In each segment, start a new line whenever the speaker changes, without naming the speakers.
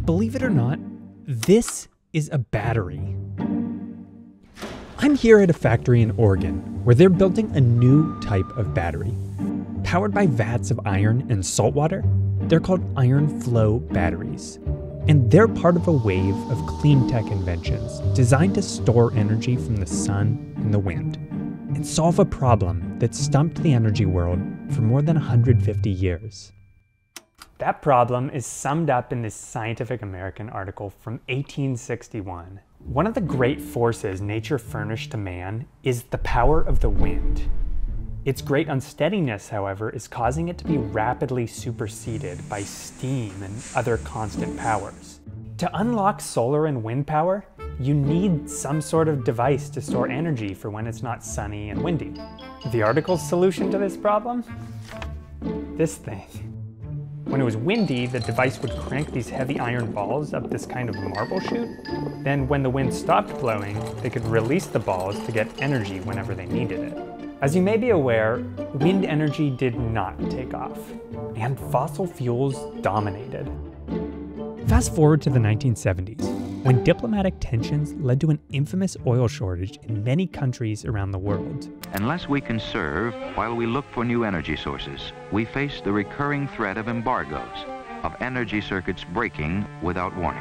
believe it or not, this is a battery. I'm here at a factory in Oregon where they're building a new type of battery. Powered by vats of iron and saltwater, they're called iron flow batteries. And they're part of a wave of cleantech inventions designed to store energy from the sun and the wind and solve a problem that stumped the energy world for more than 150 years. That problem is summed up in this Scientific American article from 1861. One of the great forces nature furnished to man is the power of the wind. Its great unsteadiness, however, is causing it to be rapidly superseded by steam and other constant powers. To unlock solar and wind power, you need some sort of device to store energy for when it's not sunny and windy. The article's solution to this problem? This thing. When it was windy, the device would crank these heavy iron balls up this kind of marble chute. Then when the wind stopped blowing, they could release the balls to get energy whenever they needed it. As you may be aware, wind energy did not take off, and fossil fuels dominated. Fast forward to the 1970s, when diplomatic tensions led to an infamous oil shortage in many countries around the world.
Unless we conserve while we look for new energy sources, we face the recurring threat of embargoes, of energy circuits breaking without warning.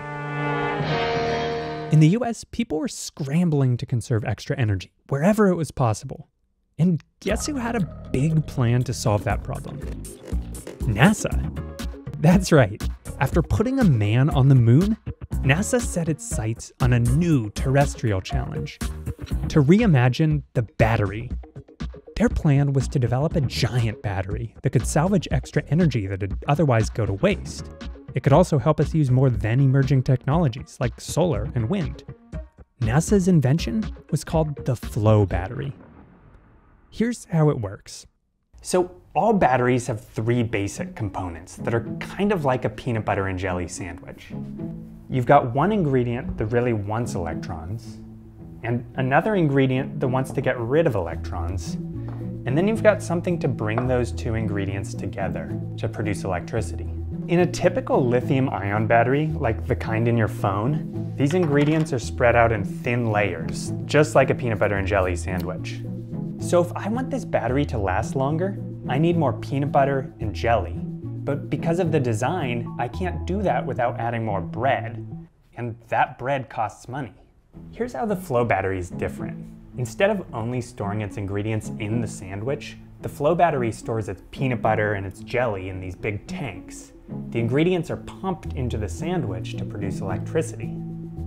In the US, people were scrambling to conserve extra energy wherever it was possible. And guess who had a big plan to solve that problem? NASA. That's right. After putting a man on the moon, NASA set its sights on a new terrestrial challenge: to reimagine the battery. Their plan was to develop a giant battery that could salvage extra energy that would otherwise go to waste. It could also help us use more then emerging technologies like solar and wind. NASA's invention was called the flow battery. Here's how it works. So all batteries have three basic components that are kind of like a peanut butter and jelly sandwich. You've got one ingredient that really wants electrons, and another ingredient that wants to get rid of electrons, and then you've got something to bring those two ingredients together to produce electricity. In a typical lithium-ion battery, like the kind in your phone, these ingredients are spread out in thin layers, just like a peanut butter and jelly sandwich. So if I want this battery to last longer, I need more peanut butter and jelly. But because of the design, I can't do that without adding more bread, and that bread costs money. Here's how the flow battery is different. Instead of only storing its ingredients in the sandwich, the flow battery stores its peanut butter and its jelly in these big tanks. The ingredients are pumped into the sandwich to produce electricity.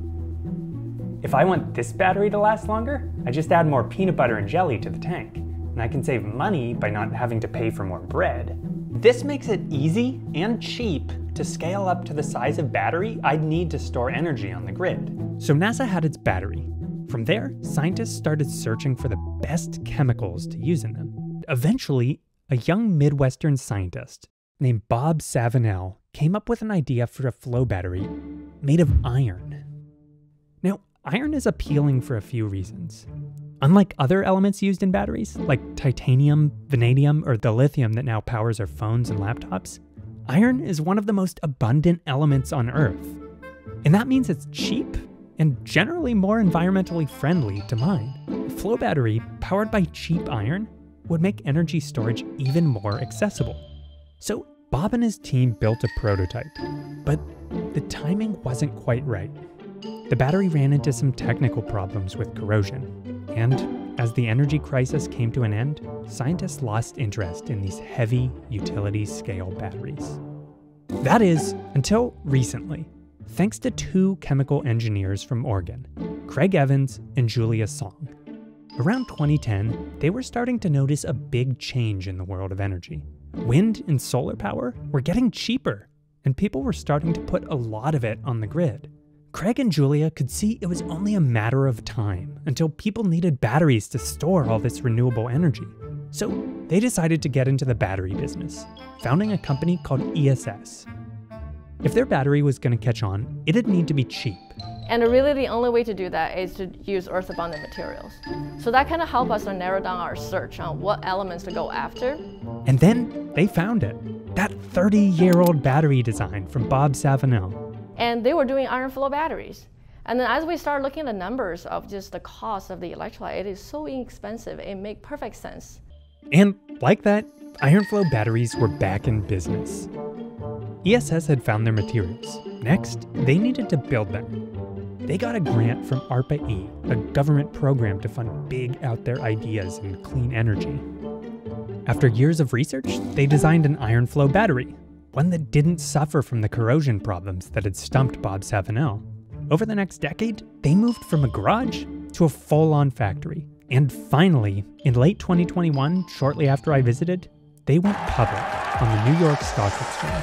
If I want this battery to last longer, I just add more peanut butter and jelly to the tank, and I can save money by not having to pay for more bread. This makes it easy and cheap to scale up to the size of battery I'd need to store energy on the grid. So NASA had its battery. From there, scientists started searching for the best chemicals to use in them. Eventually, a young Midwestern scientist named Bob Savinel came up with an idea for a flow battery made of iron. Now, iron is appealing for a few reasons. Unlike other elements used in batteries, like titanium, vanadium, or the lithium that now powers our phones and laptops, iron is one of the most abundant elements on Earth. And that means it's cheap and generally more environmentally friendly to mine. A flow battery powered by cheap iron would make energy storage even more accessible. So Bob and his team built a prototype, but the timing wasn't quite right. The battery ran into some technical problems with corrosion, and as the energy crisis came to an end, scientists lost interest in these heavy utility-scale batteries. That is, until recently, thanks to two chemical engineers from Oregon, Craig Evans and Julia Song. Around 2010, they were starting to notice a big change in the world of energy. Wind and solar power were getting cheaper, and people were starting to put a lot of it on the grid. Craig and Julia could see it was only a matter of time until people needed batteries to store all this renewable energy. So they decided to get into the battery business, founding a company called ESS. If their battery was going to catch on, it'd need to be cheap.
And really the only way to do that is to use earth-abundant materials. So that kind of helped us to narrow down our search on what elements to go after.
And then they found it. That 30-year-old battery design from Bob Savinel.
And they were doing iron flow batteries. And then as we start looking at the numbers of just the cost of the electrolyte, it is so inexpensive, it makes perfect sense.
And like that, iron flow batteries were back in business. ESS had found their materials. Next, they needed to build them. They got a grant from ARPA-E, a government program to fund big out there ideas in clean energy. After years of research, they designed an iron flow battery, one that didn't suffer from the corrosion problems that had stumped Bob Savinel. Over the next decade, they moved from a garage to a full-on factory. And finally, in late 2021, shortly after I visited, they went public on the New York Stock Exchange.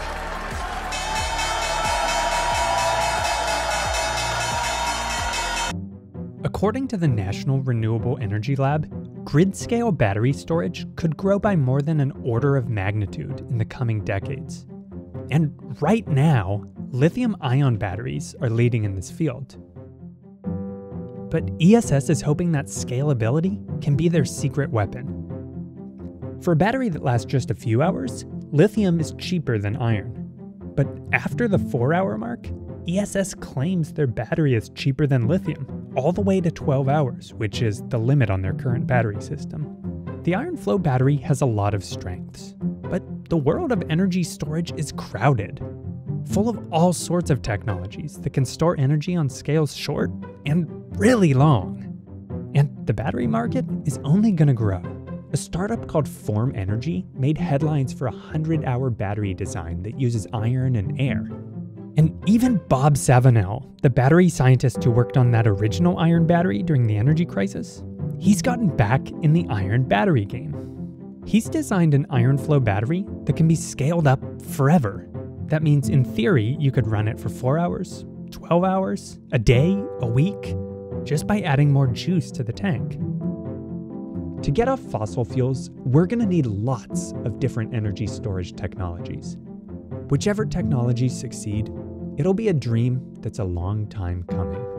According to the National Renewable Energy Lab, grid-scale battery storage could grow by more than an order of magnitude in the coming decades. And right now, lithium-ion batteries are leading in this field. But ESS is hoping that scalability can be their secret weapon. For a battery that lasts just a few hours, lithium is cheaper than iron. But after the 4-hour mark, ESS claims their battery is cheaper than lithium, all the way to 12 hours, which is the limit on their current battery system. The iron flow battery has a lot of strengths, but the world of energy storage is crowded, full of all sorts of technologies that can store energy on scales short and really long. And the battery market is only going to grow. A startup called Form Energy made headlines for a 100-hour battery design that uses iron and air. And even Bob Savinel, the battery scientist who worked on that original iron battery during the energy crisis, he's gotten back in the iron battery game. He's designed an iron flow battery that can be scaled up forever. That means in theory, you could run it for 4 hours, 12 hours, a day, a week, just by adding more juice to the tank. To get off fossil fuels, we're going to need lots of different energy storage technologies. Whichever technologies succeed, it'll be a dream that's a long time coming.